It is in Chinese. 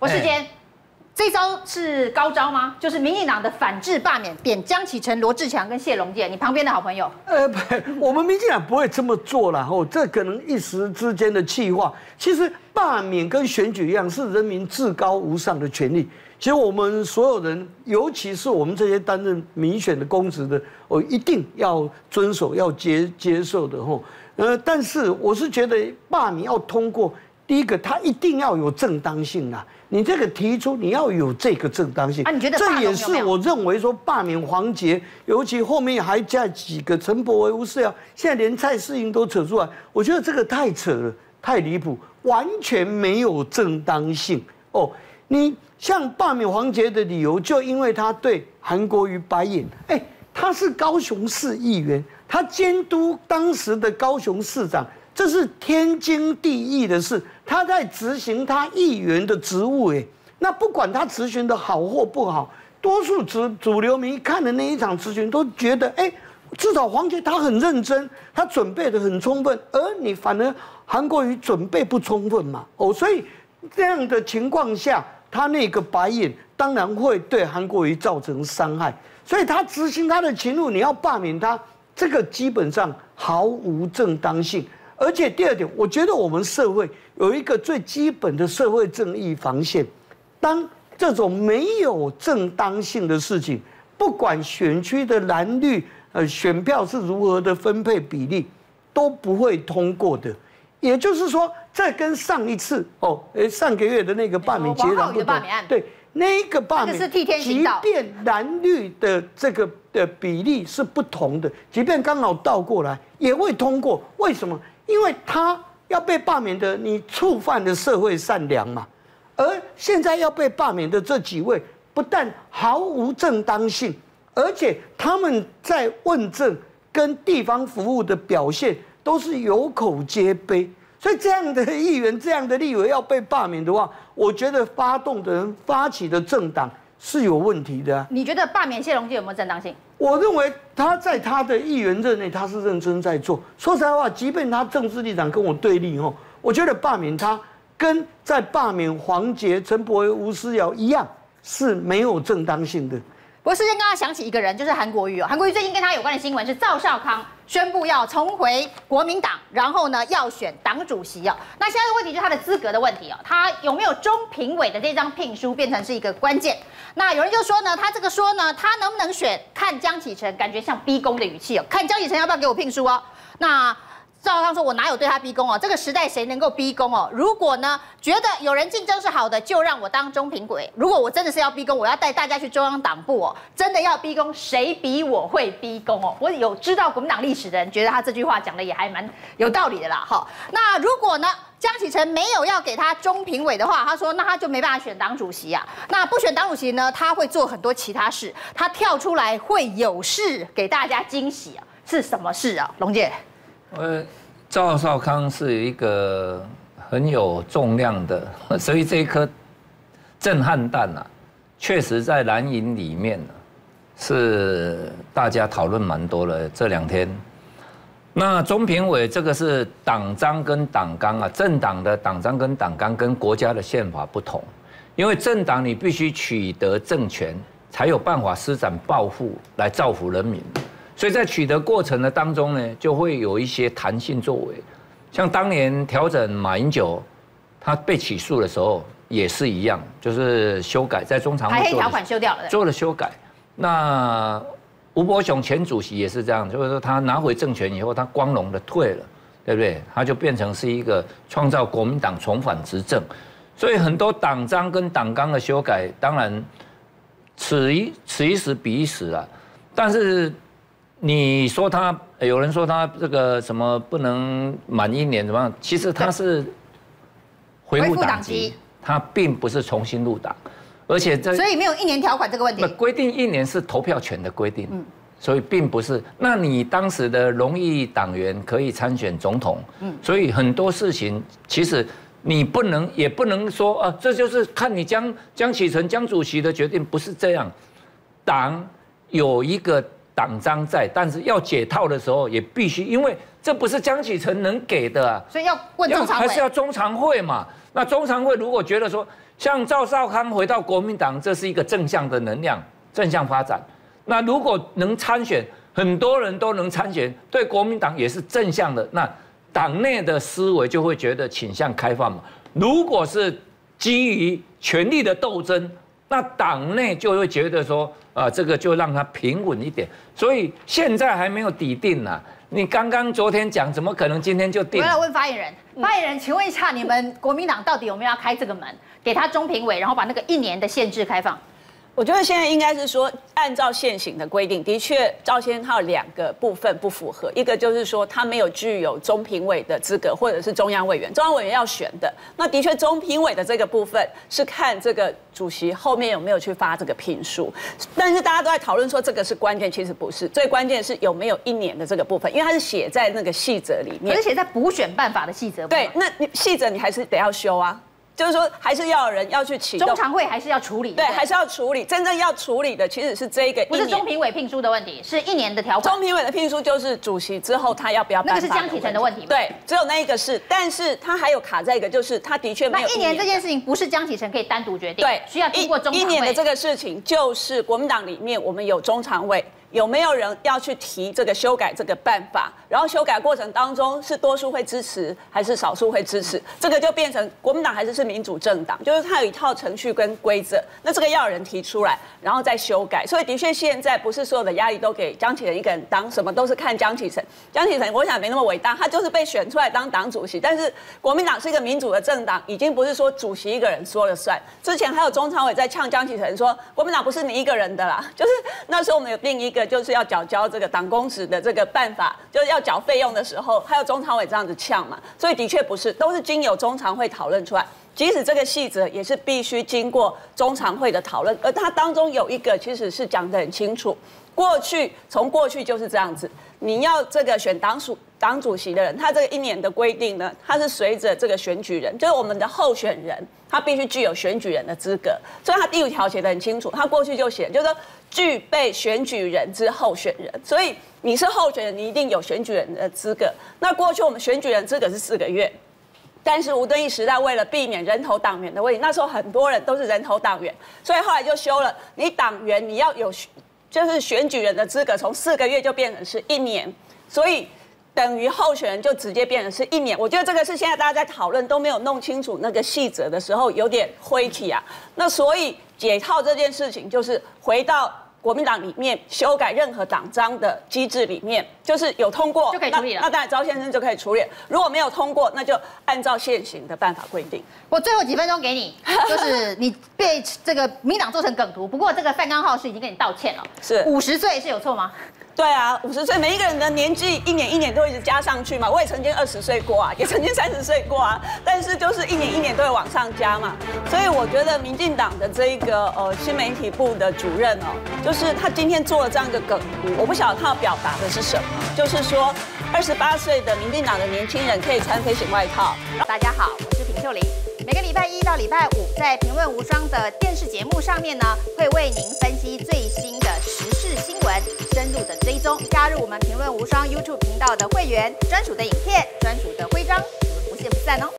世坚，这招是高招吗？就是民进党的反制罢免，点江启臣、罗志强跟谢龙介，你旁边的好朋友。 不，我们民进党不会这么做啦，这可能一时之间的气话。其实罢免跟选举一样，是人民至高无上的权利。其实我们所有人，尤其是我们这些担任民选的公职的，一定要遵守、要接受的但是我是觉得罢免要通过，第一个它一定要有正当性啦。你这个提出，你要有这个正当性。 你觉得这也是我认为说罢免黄捷，尤其后面还加几个陈柏惟、吴思瑶，现在连蔡适应都扯出来，我觉得这个太扯了，太离谱，完全没有正当性你像罢免黄捷的理由，就因为他对韩国瑜白眼，他是高雄市议员，他监督当时的高雄市长，这是天经地义的事，他在执行他议员的职务，那不管他执行的好或不好，多数主流民意看的那一场咨询都觉得，至少黄捷他很认真，他准备的很充分，而你反而韩国瑜准备不充分嘛，所以这样的情况下，他那个白眼当然会对韩国瑜造成伤害，所以他执行他的勤务，你要罢免他，这个基本上毫无正当性。而且第二点，我觉得我们社会有一个最基本的社会正义防线，当这种没有正当性的事情，不管选区的蓝绿，选票是如何的分配比例，都不会通过的。也就是说，这跟上一次上个月的那个罢免截然不同。对，那个罢免是替天行道， 即便蓝绿的这个的比例是不同的，即便刚好倒过来也会通过。为什么？因为他要被罢免的，你触犯了社会善良嘛。而现在要被罢免的这几位，不但毫无正当性，而且他们在问政跟地方服务的表现都是有口皆碑。所以这样的议员、这样的立委要被罢免的话，我觉得发动的人、发起的政党是有问题的。 你觉得罢免谢龙介有没有正当性？ 我认为他在他的议员任内，他是认真在做。说实在话，即便他政治立场跟我对立我觉得罢免他跟在罢免黄捷、陈柏惟、吴思瑶一样是没有正当性的。 不过世坚刚刚想起一个人，就是韩国瑜韩国瑜最近跟他有关的新闻是赵少康宣布要重回国民党，然后呢要选党主席那现在的问题就是他的资格的问题他有没有中评委的这张聘书变成是一个关键。那有人就说呢，他这个说呢，他能不能选看江启臣，感觉像逼宫的语气看江启臣要不要给我聘书那赵少康说：“我哪有对他逼宫这个时代谁能够逼宫如果呢觉得有人竞争是好的，就让我当中评委。如果我真的是要逼宫，我要带大家去中央党部真的要逼宫，谁比我会逼宫我有知道国民党历史的人觉得他这句话讲的也还蛮有道理的啦那如果呢江启臣没有要给他中评委的话，他说那他就没办法选党主席那不选党主席呢，他会做很多其他事，他跳出来会有事给大家惊喜是什么事龙介？ 赵少康是一个很有重量的，所以这一颗震撼弹确实在蓝营里面是大家讨论蛮多的这2天。那中评委这个是党章跟党纲政党的党章跟党纲跟国家的宪法不同，因为政党你必须取得政权，才有办法施展抱负来造福人民。所以在取得过程的当中呢，就会有一些弹性作为，像当年调整马英九，他被起诉的时候也是一样，就是修改在中常会排黑条款修掉了， 做了修改。那吴伯雄前主席也是这样，就是说他拿回政权以后，他光荣的退了，对不对？他就变成是一个创造国民党重返执政，所以很多党章跟党纲的修改，当然此一时彼一时但是。你说他有人说他这个什么不能满1年怎么样？其实他是恢复党籍，他并不是重新入党，而且所以没有1年条款这个问题。 规定1年是投票权的规定，所以并不是。那你当时的荣誉党员可以参选总统，所以很多事情其实你也不能说这就是看你江启臣江主席的决定，不是这样。党有一个。党章在，但是要解套的时候也必须，因为这不是江启臣能给的所以要问中常会， 还是要中常会嘛？那中常会如果觉得说像赵少康回到国民党，这是一个正向的能量，正向发展。那如果能参选，很多人都能参选，对国民党也是正向的。那党内的思维就会觉得倾向开放嘛。如果是基于权力的斗争，那党内就会觉得说，这个就让它平稳一点。所以现在还没有底定啊。你刚刚昨天讲，怎么可能今天就定？ 我要问发言人，发言人，请问一下，你们国民党到底有没有要开这个门，给他中评委，然后把那个1年的限制开放？ 我觉得现在应该是说，按照现行的规定，的确赵先生他有2个部分不符合，一个就是说他没有具有中评委的资格，或者是中央委员，中央委员要选的。那的确中评委的这个部分是看这个主席后面有没有去发这个聘书，但是大家都在讨论说这个是关键，其实不是，最关键是有没有1年的这个部分，因为它是写在那个细则里面， 可是写在补选办法的细则。 对，那你细则你还是得要修啊。就是说，还是要有人要去启动， 中常会还是要处理， 对，还是要处理。真正要处理的其实是这个， 不是中评委聘书的问题，是1年的条款。 中评委的聘书就是主席之后他要不要颁发， 那个是江启臣的问题。 对，只有那一个是，但是他还有卡在一个，就是他的确没有 1年这件事情不是江启臣可以单独决定， 对， 需要经过中常会。 1年的这个事情，就是国民党里面我们有中常委。有没有人要去提这个修改这个办法？然后修改过程当中是多数会支持还是少数会支持？这个就变成国民党还是民主政党，就是它有一套程序跟规则。那这个要有人提出来，然后再修改。所以的确现在不是所有的压力都给江启臣一个人当，什么都是看江启臣。江启臣我想没那么伟大，他就是被选出来当党主席。但是国民党是一个民主的政党，已经不是说主席一个人说了算。之前还有中常委在呛江启臣说，国民党不是你一个人的啦，就是那时候我们有定一个。就是要缴交这个党公职的这个办法，就是要缴费用的时候，还有中常委这样子呛嘛，所以的确不是，都是经由中常会讨论出来。即使这个细则也是必须经过中常会的讨论，而它当中有一个其实是讲得很清楚，从过去就是这样子，你要这个选党主席的人，他这个1年的规定呢，它是随着这个选举人，就是我们的候选人，他必须具有选举人的资格。所以他第5条写得很清楚，他过去就写，就是说具备选举人之候选人。所以你是候选人，你一定有选举人的资格。那过去我们选举人资格是4个月。但是吴敦义时代为了避免人头党员的问题，那时候很多人都是人头党员，所以后来就修了，你党员你要有就是选举人的资格，从4个月就变成是1年，所以等于候选人就直接变成是1年。我觉得这个是现在大家在讨论都没有弄清楚那个细则的时候有点灰体啊。那所以解套这件事情就是回到国民党里面修改任何党章的机制里面，就是有通过就可以处理了。 那当然赵先生就可以处理，如果没有通过，那就按照现行的办法规定。 我最后几分钟给你，就是你被这个民党做成梗图，不过这个范刚浩是已经跟你道歉了， 是 50岁是有错吗？ 对啊，50岁，每一个人的年纪一年都一直加上去嘛。我也曾经20岁过啊，也曾经30岁过啊，但是就是一年都会往上加嘛。所以我觉得民进党的这一个新媒体部的主任哦，就是他今天做了这样一个梗图，我不晓得他要表达的是什么，就是说28岁的民进党的年轻人可以穿飞行外套。 大家好，我是平秀琳。每个礼拜1到礼拜5，在评论无双的电视节目上面呢，会为您分析最新的时事新闻，深入的追踪。加入我们评论无双 YouTube 频道的会员，专属的影片、专属的徽章，我们不见不散哦。